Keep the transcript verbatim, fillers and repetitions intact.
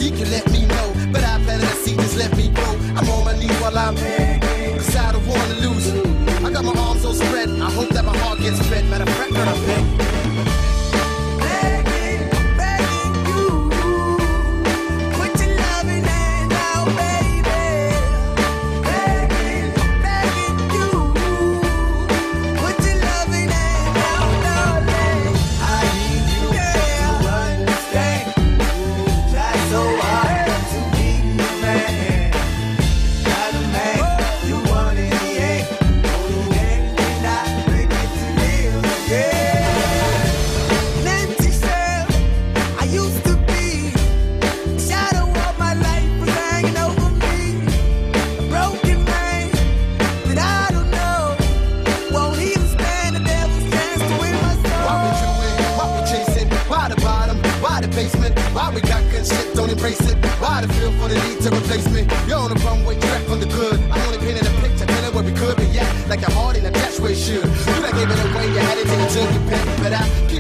she can let me know. But I planted a seed, just let me go. I'm on my knees while I'm begging, cause I don't wanna lose you. I got my arms so spread, I hope that my heart gets fed. Matter of fact, girl, I'm begging. Why we got good shit, don't embrace it? Why the feel for the need to replace me? You're on the runway track from the good. I'm only painting a picture, telling where we could be at. Like your heart in a dash where it should. You done gave it away, you had it till you took your pen. But I keep